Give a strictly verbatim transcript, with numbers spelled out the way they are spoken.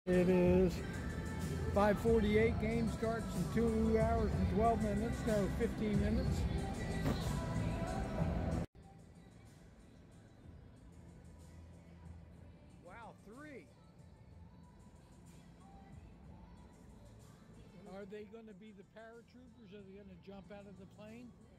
It is five forty-eight. Game starts in two hours and twelve minutes. No, fifteen minutes. Wow, three. Are they going to be the paratroopers? Are they going to jump out of the plane?